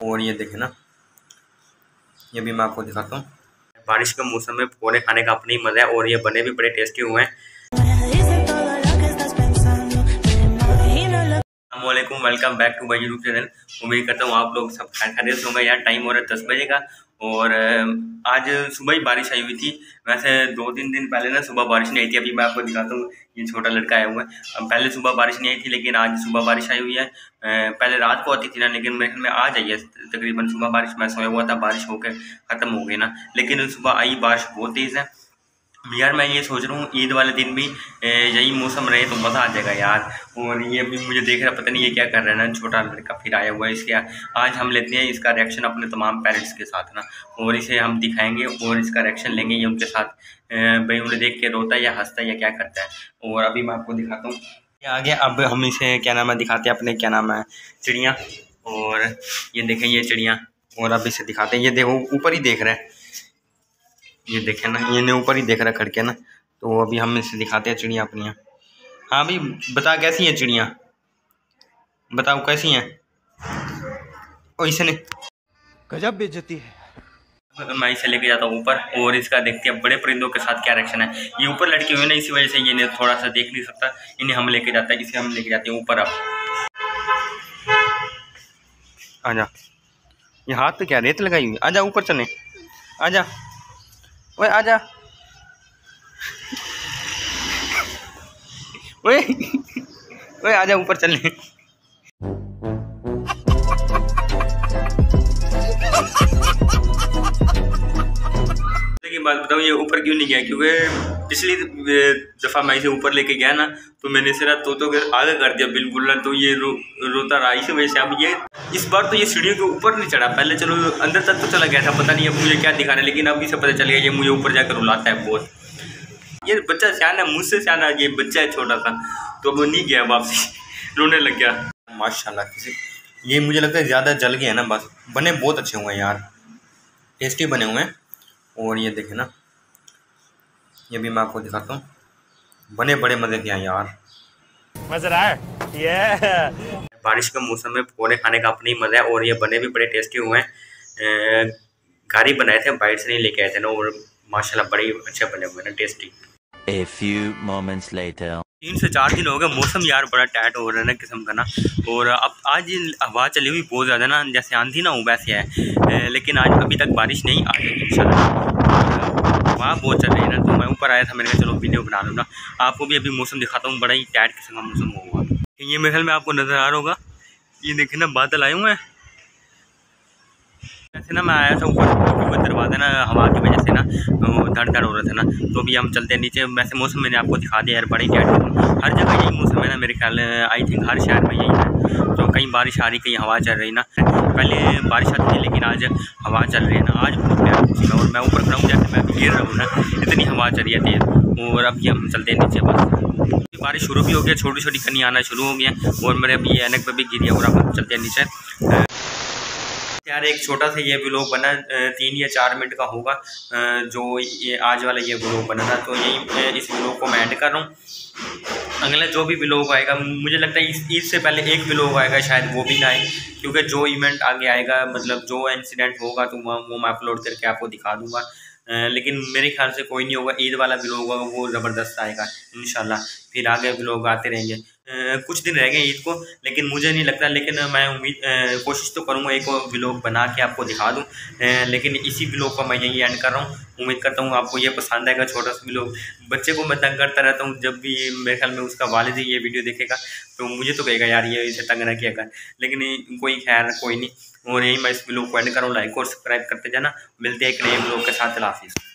और ये देखें ना, ये भी मैं आपको दिखाता हूँ। बारिश के मौसम में पकौड़े खाने का अपनी मज़ा है और ये बने भी बड़े टेस्टी हुए हैं। अस्सलामुअलैकुम, welcome back to my YouTube channel. उम्मीद करता हूँ आप लोग सब खैरियत होंगे। यार टाइम हो रहा है 10 बजे का और आज सुबह ही बारिश आई हुई थी। वैसे 2-3 दिन पहले ना सुबह बारिश नहीं आई थी। अभी मैं आपको दिखाता हूँ, ये छोटा लड़का आया हुआ है। पहले सुबह बारिश नहीं आई थी लेकिन आज सुबह बारिश आई हुई है। पहले रात को आती थी ना, लेकिन मेरे ख्याल में आज आई है तकरीबन सुबह बारिश। मैं सोया हुआ था, बारिश होकर ख़त्म हो गई ना, लेकिन सुबह आई बारिश बहुत तेज़ है यार। मैं ये सोच रहा हूँ ईद वाले दिन भी यही मौसम रहे तो मज़ा आ जाएगा यार। और ये भी मुझे देख रहा, पता नहीं ये क्या कर रहा है ना, छोटा लड़का फिर आया हुआ है। इसके आज हम लेते हैं इसका रिएक्शन अपने तमाम पेरेंट्स के साथ ना, और इसे हम दिखाएंगे और इसका रिएक्शन लेंगे ये उनके साथ। भाई उन्हें देख के रोता है या हंसता है या क्या करता है। और अभी मैं आपको दिखाता हूँ ये आगे। अब हम इसे क्या नाम है दिखाते हैं अपने, क्या नाम है, चिड़िया। और ये देखें ये चिड़िया, और अब इसे दिखाते हैं। ये देखो ऊपर ही देख रहे हैं, ये देखें ना, ये ऊपर ही देख रहा खड़के ना। तो अभी हम इसे दिखाते हैं चिड़िया अपनी। हाँ भाई बता कैसी हैं चिड़िया, बताओ कैसी हैं। ओ इसने गजब बेइज्जती है। मैं इसे लेके जाता हूँ ऊपर और इसका देखते हैं बड़े परिंदों के साथ क्या रिएक्शन है। ये ऊपर लटके हुए ना, इसी वजह से ये थोड़ा सा देख नहीं सकता। इन्हें हम लेके जाते हैं, इसे हम लेके जाते हैं ऊपर। अब आजा, ये हाथ पे क्या रेत लगाई हुई, आजा ऊपर चले, आजा ओए आजा ओए ओए आजा ऊपर चलने। लेकिन बात बताऊँ ये ऊपर क्यों नहीं गया, क्योंकि पिछली दफ़ा मैं इसे ऊपर लेके गया ना तो मैंने सिरा तोतों के आगे कर दिया बिल्कुल ना, तो ये रोता रहा। इसी वजह से अब ये इस बार तो ये सीढ़ियों के ऊपर नहीं चढ़ा। पहले चलो अंदर तक तो चला गया था, पता नहीं अब मुझे क्या दिखा रहा है, लेकिन अभी से पता चल गया ये मुझे ऊपर जाकर रुलाता है बहुत। ये बच्चा सियाना है, मुझसे सियाना ये बच्चा है छोटा सा, तो वो नहीं गया वापसी, रोने लग गया। माशाल्लाह किसी ये मुझे लगता है ज़्यादा जल गया है ना, बस बने बहुत अच्छे हुए हैं यार, टेस्टी बने हुए हैं। और ये देखें ना, ये भी मैं आपको दिखाता हूँ, बने बड़े मज़े के हैं यार, मज़ा आया। बारिश के मौसम में पकौड़े खाने का अपनी मज़ा है और ये बने भी बड़े टेस्टी हुए हैं। घर ही बनाए थे, बाहर से नहीं लेके आए थे ना, और माशाल्लाह बड़े अच्छे बने हुए हैं, tasty. A few moments later 3 से 4 दिन हो गए, मौसम यार बड़ा टाइट हो रहा है ना किस्म का ना। और अब आज हवा चली हुई बहुत ज़्यादा ना, जैसे आंधी ना हो वैसे है, लेकिन आज अभी तक बारिश नहीं आ रही इंशाल्लाह। हवा बहुत चल रही है ना, तो मैं ऊपर आया था, मैंने कहा चलो वीडियो बना लूँ ना, आपको भी अभी मौसम दिखाता हूँ। बड़ा ही टाइट किस्म का मौसम होगा। ये मेरे ख्याल में आपको नज़र आ रहा होगा, ये देखे ना बादल आए हुए हैं। ऐसे ना मैं आया था ऊपर क्योंकि दरवाज़ा ना हवा की वजह से ना धड़ धड़ हो रहा था ना, तो अभी हम चलते हैं नीचे। वैसे मौसम मैंने आपको दिखा दिया यार, बड़ी टाइट हर जगह यही मौसम है ना मेरे ख्याल, आई थिंक हर शहर में यही है। तो कहीं बारिश आ रही, कहीं हवा चल रही ना। पहले बारिश आती थी लेकिन आज हवा चल रही है ना, आज बहुत प्यार मौसम है। और मैं ऊपर खड़ा हूँ, जैसे मैं गिर रहा हूँ ना, इतनी हवा चल रही है तेज़। और अब ये हम चलते हैं नीचे, बस बारिश शुरू भी हो गया, छोटी छोटी कनी आना शुरू हो गया और मेरे अभी ऐनक पर भी गिरी है। और अब हम चलते हैं नीचे यार। एक छोटा सा ये व्लॉग बना 3 या 4 मिनट का होगा, जो ये आज वाला ये व्लॉग बना था, तो यही इस व्लॉग को मैं ऐड कर रहा हूँ। अगला जो भी व्लॉग आएगा, मुझे लगता है इस ईद से पहले एक व्लॉग आएगा, शायद वो भी ना आए, क्योंकि जो इवेंट आगे आएगा, मतलब जो इंसिडेंट होगा तो वो मैं अपलोड करके आपको दिखा दूँगा। लेकिन मेरे ख्याल से कोई नहीं होगा, ईद वाला व्लॉग होगा वो ज़बरदस्त आएगा इंशाल्लाह। फिर आगे व्लॉग आते रहेंगे। कुछ दिन रह गए ईद को, लेकिन मुझे नहीं लगता, लेकिन मैं कोशिश तो करूँगा एक व्लॉग बना के आपको दिखा दूँ। लेकिन इसी व्लॉग को मैं यही एंड कर रहा हूँ। उम्मीद करता हूँ आपको ये पसंद आएगा, छोटा सा व्लॉग। बच्चे को मैं तंग करता रहता हूँ, जब भी मेरे ख्याल में उसका वालिद ही ये वीडियो देखेगा तो मुझे तो कहेगा यार ये इसे तंग ना किया कर, लेकिन कोई खैर कोई नहीं। और यही मैं इस व्लॉग को एंड कर रहा हूँ। लाइक और सब्सक्राइब करते जाना। मिलते हैं एक नए व्लॉग के साथ। हाफिज़।